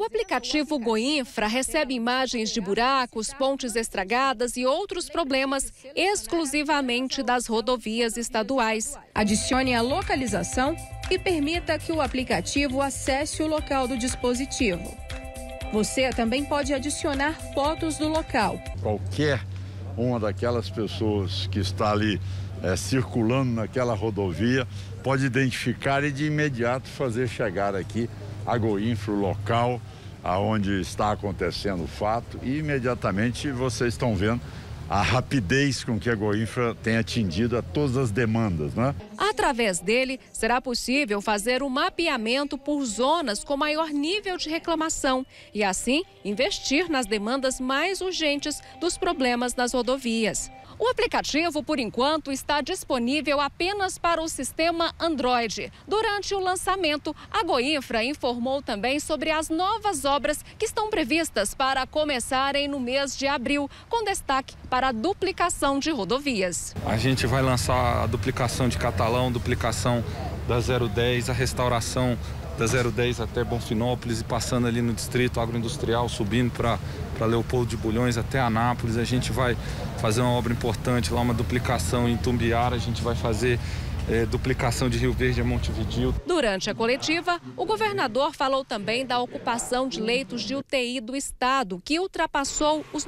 O aplicativo GoInfra recebe imagens de buracos, pontes estragadas e outros problemas exclusivamente das rodovias estaduais. Adicione a localização e permita que o aplicativo acesse o local do dispositivo. Você também pode adicionar fotos do local. Qualquer uma daquelas pessoas que está ali circulando naquela rodovia pode identificar e de imediato fazer chegar aqui a GoInfra, o local aonde está acontecendo o fato, e imediatamente vocês estão vendo a rapidez com que a GoInfra tem atendido a todas as demandas, né? Através dele, será possível fazer um mapeamento por zonas com maior nível de reclamação e, assim, investir nas demandas mais urgentes dos problemas nas rodovias. O aplicativo, por enquanto, está disponível apenas para o sistema Android. Durante o lançamento, a GoInfra informou também sobre as novas obras que estão previstas para começarem no mês de abril, com destaque para a duplicação de rodovias. A gente vai lançar a duplicação de Catalão, duplicação da 010, a restauração da 010 até Bonfinópolis e passando ali no distrito agroindustrial, subindo para Leopoldo de Bulhões até Anápolis. A gente vai fazer uma obra importante lá, uma duplicação em Tumbiara, a gente vai fazer duplicação de Rio Verde a Montevidéu. Durante a coletiva, o governador falou também da ocupação de leitos de UTI do estado, que ultrapassou os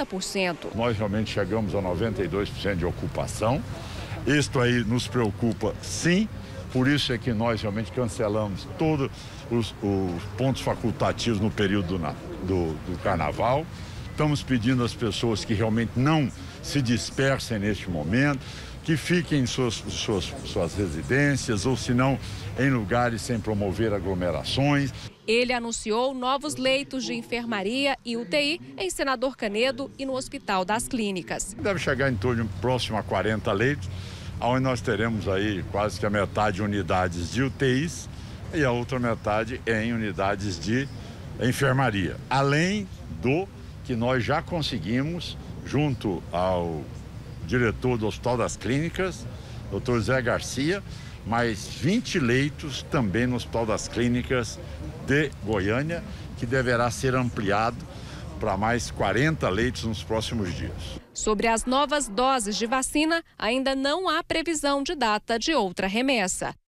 90%. Nós realmente chegamos a 92% de ocupação. Isto aí nos preocupa, sim. Por isso é que nós realmente cancelamos todos os pontos facultativos no período do carnaval. Estamos pedindo às pessoas que realmente não se dispersem neste momento, que fiquem em suas residências ou, se não, em lugares sem promover aglomerações. Ele anunciou novos leitos de enfermaria e UTI em Senador Canedo e no Hospital das Clínicas. Deve chegar em torno de próximo a 40 leitos, onde nós teremos aí quase que a metade de unidades de UTIs e a outra metade em unidades de enfermaria. Além do que nós já conseguimos, junto ao diretor do Hospital das Clínicas, Dr. Zé Garcia, mais 20 leitos também no Hospital das Clínicas de Goiânia, que deverá ser ampliado para mais 40 leitos nos próximos dias. Sobre as novas doses de vacina, ainda não há previsão de data de outra remessa.